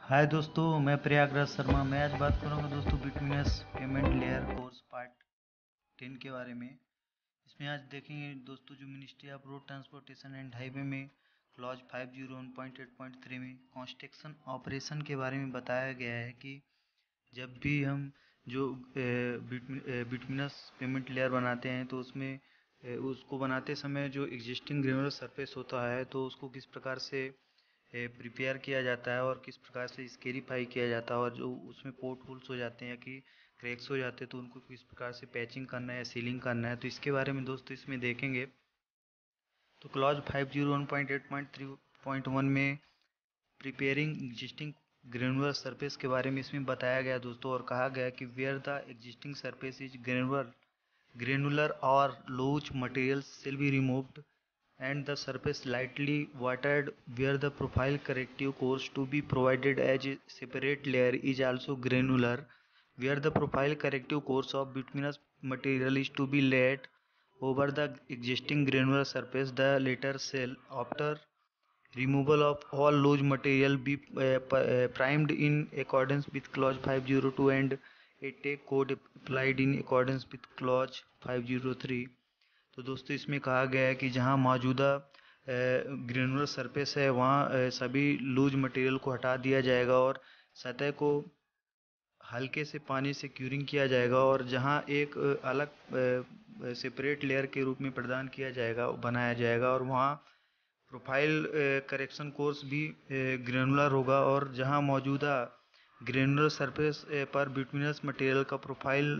हाय दोस्तों, मैं प्रयागराज शर्मा। मैं आज बात करूंगा दोस्तों bituminous pavement layer course part 10 के बारे में। इसमें आज देखेंगे दोस्तों जो ministry of road transportation and highway में क्लॉज 501.8.3 में कंस्ट्रक्शन ऑपरेशन के बारे में बताया गया है कि जब भी हम जो बिटवीनस पेमेंट लेयर बनाते हैं तो उसमें उसको बनाते समय जो एग्जिस्टिंग ग्रेनुलर सरफेस होता है तो उसको किस प्रकार से प्रिपेयर किया जाता है और किस प्रकार से स्केरीफाई किया जाता है, और जो उसमें पोर्ट होल्स हो जाते हैं या कि क्रैक्स हो जाते हैं तो उनको किस प्रकार से पैचिंग करना है या सीलिंग करना है, तो इसके बारे में दोस्तों इसमें देखेंगे। तो क्लॉज 501.8.3.1 में प्रिपेयरिंग एग्जिस्टिंग ग्रेनुलर सरफेस के बारे में इसमें बताया गया दोस्तों, और कहा गया कि where the existing surface is granular or loose materials shall be removed and the surface lightly watered where the profile corrective course to be provided as a separate layer is also granular where the profile corrective course of bituminous material is to be laid over the existing granular surface. The latter shall after removal of all loose material be primed in accordance with clause 502 and a take code applied in accordance with clause 503। तो दोस्तों इसमें कहा गया है कि जहां मौजूदा granular surface है वहां सभी लूज मटेरियल को हटा दिया जाएगा और सतह को हल्के से पानी से क्यूरिंग किया जाएगा, और जहां एक अलग सेपरेट लेयर के रूप में प्रदान किया जाएगा बनाया जाएगा, और वहां प्रोफाइल करेक्शन कोर्स भी ग्रेनुलर होगा, और जहां मौजूदा ग्रेनुलर सरफेस पर बिटुमिनस मटेरियल का प्रोफाइल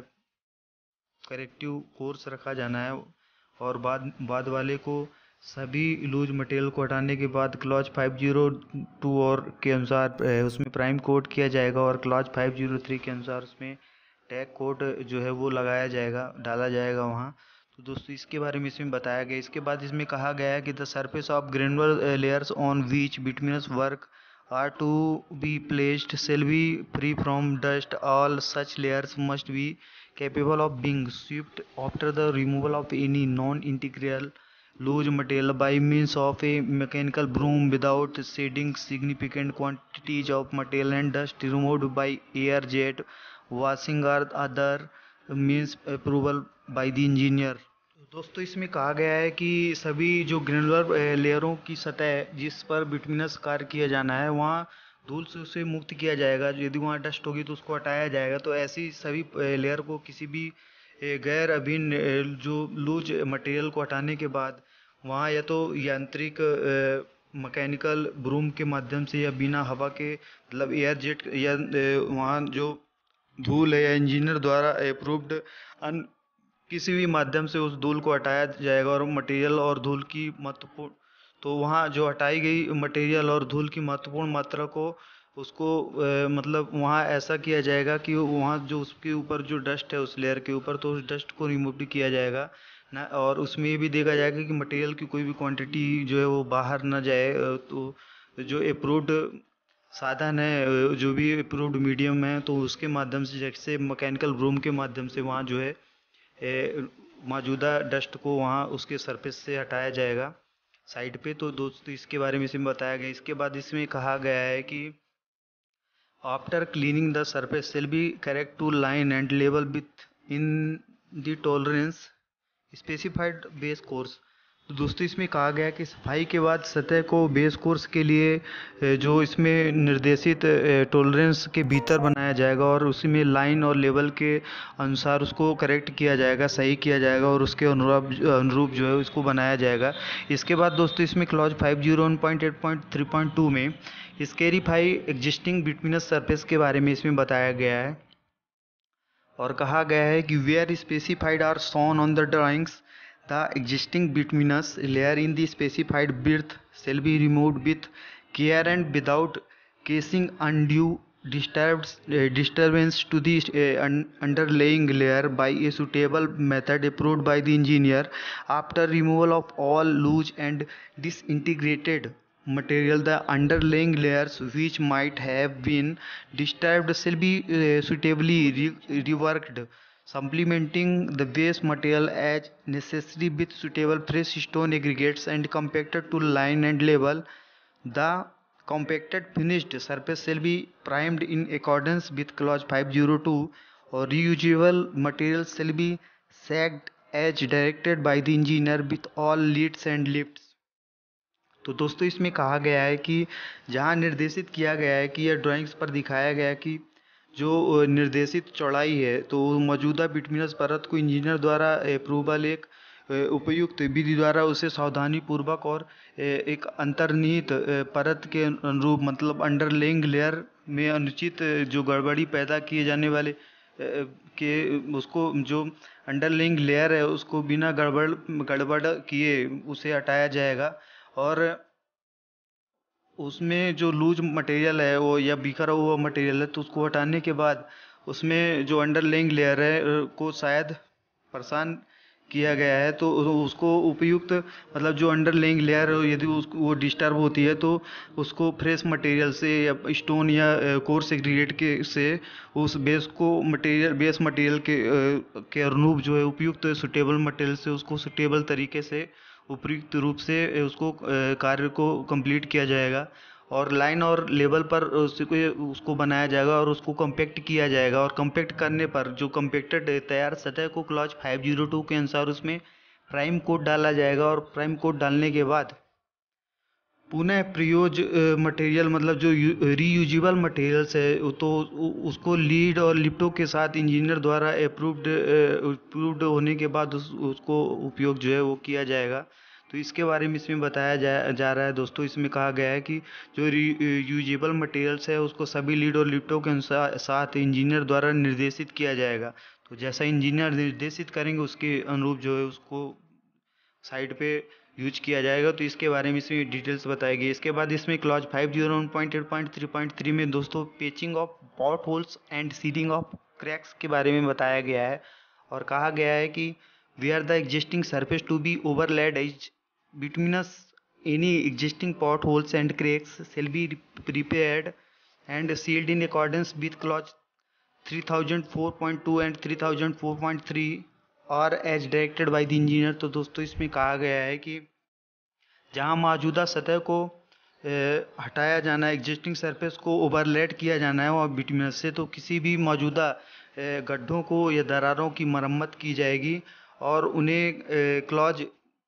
करेक्टिव कोर्स रखा जाना है, और बाद वाले को सभी लूज मटेरियल को हटाने के बाद क्लॉज 502 और के अनुसार उसमें प्राइम कोड किया जाएगा, और क्लॉज 503 के अनुसार उसमें टैग कोड जो है वो लगाया जाएगा, डाला जाएगा वहाँ। तो दोस्तों इसके बारे में इसमें बताया गया। इसके बाद इसमें कहा गया है कि the surface of granular layers on which bituminous work are to be placed shall be free from dust. All such layers must be capable of being swept after the removal of any non-integral loose material by means of a mechanical broom without shedding significant quantities of material and dust removed by air jet washing or other means approval by the engineer। दोस्तों इसमें कहा गया है कि सभी जो granular लेयरों की सतह जिस पर बिटुमिनस कार्य किया जाना है वहाँ धूल से उसे मुक्त किया जाएगा। यदि वहाँ डस्ट होगी तो उसको हटाया जाएगा। तो ऐसी सभी लेयर को किसी भी गैर अभिन्न जो लूज मटेरियल को हटाने के बाद वहाँ या तो यांत्रिक मैकेनिकल ब्रूम के माध्यम से या बिना हवा के मतलब एयर जेट या वहाँ जो धूल है या इंजीनियर द्वारा अप्रूव्ड किसी भी माध्यम से उस धूल को हटाया जाएगा, और मटेरियल और धूल की महत्वपूर्ण तो वहाँ जो हटाई गई मटेरियल और धूल की महत्वपूर्ण मात्रा को उसको मतलब वहाँ ऐसा किया जाएगा कि वहाँ जो उसके ऊपर जो डस्ट है उस लेयर के ऊपर तो उस डस्ट को रिमूव भी किया जाएगा ना, और उसमें ये भी देखा जाएगा कि मटेरियल की कोई भी क्वांटिटी जो है वो बाहर ना जाए। तो जो अप्रूव्ड साधन है जो भी अप्रूव्ड मीडियम है तो उसके माध्यम से जैसे मैकेनिकल ब्रूम के माध्यम से वहाँ जो है मौजूदा डस्ट को वहाँ उसके सरफेस से हटाया जाएगा साइड पे। तो दोस्तों इसके बारे में इसमें बताया गया। इसके बाद इसमें कहा गया है कि after cleaning the surface shall be correct to line and level within the tolerance specified base course. तो दोस्तों इसमें कहा गया है कि सफाई के बाद सतह को बेस कोर्स के लिए जो इसमें निर्देशित टॉलरेंस के भीतर बनाया जाएगा, और उसी में लाइन और लेवल के अनुसार उसको करेक्ट किया जाएगा, सही किया जाएगा, और उसके अनुरूप जो है उसको बनाया जाएगा। इसके बाद दोस्तों इसमें क्लॉज 501.8.3.2 में स्केरीफाई एग्जिस्टिंग बिटुमिनस सरफेस के बारे में इसमें बताया गया है, और कहा गया है कि where specified are shown on the drawings the existing bituminous layer in the specified width shall be removed with care and without causing undue disturbance to the underlying layer by a suitable method approved by the engineer. After removal of all loose and disintegrated material, the underlying layers which might have been disturbed shall be suitably reworked, supplementing the base material as necessary with suitable fresh stone aggregates and compacted to line and level the compacted finished surface shall be primed in accordance with clause 502 और reusable materials shall be sagged as directed by the engineer with all leads and lifts। तो दोस्तों इसमें कहा गया है कि जहाँ निर्देशित किया गया है कि यह ड्राइंग्स पर दिखाया गया है कि जो निर्देशित चौड़ाई है तो मौजूदा बिटुमिनस परत को इंजीनियर द्वारा अप्रूवल एक उपयुक्त विधि द्वारा उसे सावधानी पूर्वक और एक अंतर्निहित परत के अनुरूप मतलब अंडरलेइंग लेयर में अनुचित जो गड़बड़ी पैदा किए जाने वाले के उसको जो अंडरलेइंग लेयर है उसको बिना गड़बड़ किए उसे हटाया जाएगा और उसमें जो लूज मटेरियल है वो या बिखरा हुआ मटेरियल है तो उसको हटाने के बाद उसमें जो अंडरलेइंग लेयर है को शायद परेशान किया गया है तो उसको उपयुक्त मतलब जो अंडरलेइंग लेयर यदि उसको वो डिस्टर्ब होती है तो उसको फ्रेश मटेरियल से या स्टोन या कोर सेग्रीगेट के से उस बेस मटेरियल के अनुरूप जो है उपयुक्त सुटेबल मटेरियल से उसको सुटेबल तरीके से उपयुक्त रूप से उसको कार्य को कंप्लीट किया जाएगा और लाइन और लेवल पर उसको बनाया जाएगा और उसको कम्पैक्ट किया जाएगा और कम्पैक्ट करने पर जो कम्पैक्टेड तैयार सतह को क्लॉज 502 के अनुसार उसमें प्राइम कोट डाला जाएगा और प्राइम कोट डालने के बाद पुनः प्रयोज मटेरियल मतलब जो रीयूजेबल मटेरियल्स है तो उसको लीड और लिफ्टों के साथ इंजीनियर द्वारा अप्रूव्ड होने के बाद उसको उपयोग जो है वो किया जाएगा। तो इसके बारे में इसमें बताया जा रहा है दोस्तों। इसमें कहा गया है कि जो रीयूजेबल मटेरियल्स है उसको सभी लीड और लिफ्टों के साथ इंजीनियर द्वारा निर्देशित किया जाएगा। तो जैसा इंजीनियर निर्देशित करेंगे उसके अनुरूप जो है उसको साइड पे यूज किया जाएगा। तो इसके बारे में इसमें डिटेल्स बताई गई। इसके बाद इसमें क्लॉज 501.8.3.3 में दोस्तों patching of pot holes and sealing of cracks के बारे में बताया गया है और कहा गया है कि where the existing surface to be overlaid is bituminous any existing pot holes and cracks shall be repaired and sealed in accordance with clause 3004.2 and 3004.3 और as directed by the engineer. तो दोस्तों इसमें कहा गया है कि जहां मौजूदा सतह को हटाया जाना है एग्जिस्टिंग सरफेस को ओवरलेड किया जाना है और बिटुमिनस से तो किसी भी मौजूदा गड्ढों को या दरारों की मरम्मत की जाएगी और उन्हें क्लॉज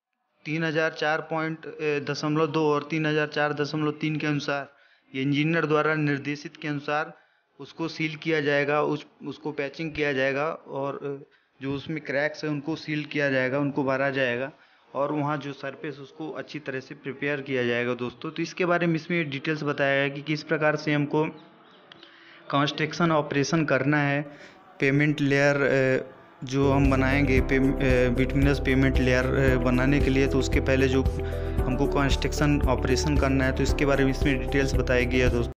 3004.2 और 3004.3 के अनुसार ये इंजीनियर द्वारा निर्देशित के अनुसार उसको सील किया जाएगा, उसको पैचिंग किया जाएगा और जो उसमें क्रैक्स है उनको सील किया जाएगा, उनको भरा जाएगा और वहाँ जो सरफेस उसको अच्छी तरह से प्रिपेयर किया जाएगा दोस्तों। तो इसके बारे में इसमें डिटेल्स बताया गया कि किस प्रकार से हमको कंस्ट्रक्शन ऑपरेशन करना है। पेमेंट लेयर जो हम बनाएंगे बिटुमिनस पेमेंट लेयर बनाने के लिए तो उसके पहले जो हमको कंस्ट्रक्शन ऑपरेशन करना है तो इसके बारे में इसमें डिटेल्स बताई गई है दोस्तों।